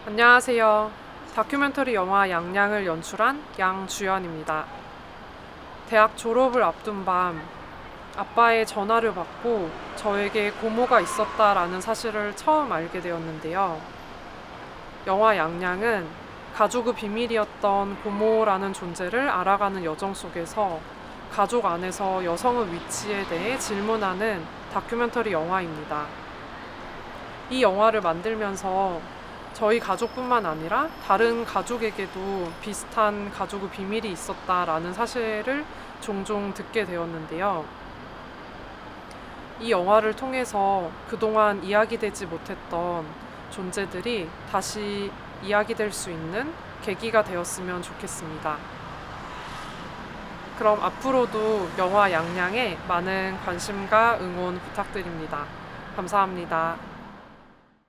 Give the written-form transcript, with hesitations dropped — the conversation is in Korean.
안녕하세요. 다큐멘터리 영화 양양을 연출한 양주연입니다. 대학 졸업을 앞둔 밤 아빠의 전화를 받고 저에게 고모가 있었다라는 사실을 처음 알게 되었는데요. 영화 양양은 가족의 비밀이었던 고모라는 존재를 알아가는 여정 속에서 가족 안에서 여성의 위치에 대해 질문하는 다큐멘터리 영화입니다. 이 영화를 만들면서 저희 가족뿐만 아니라 다른 가족에게도 비슷한 가족의 비밀이 있었다라는 사실을 종종 듣게 되었는데요. 이 영화를 통해서 그동안 이야기되지 못했던 존재들이 다시 이야기될 수 있는 계기가 되었으면 좋겠습니다. 그럼 앞으로도 영화 양양에 많은 관심과 응원 부탁드립니다. 감사합니다.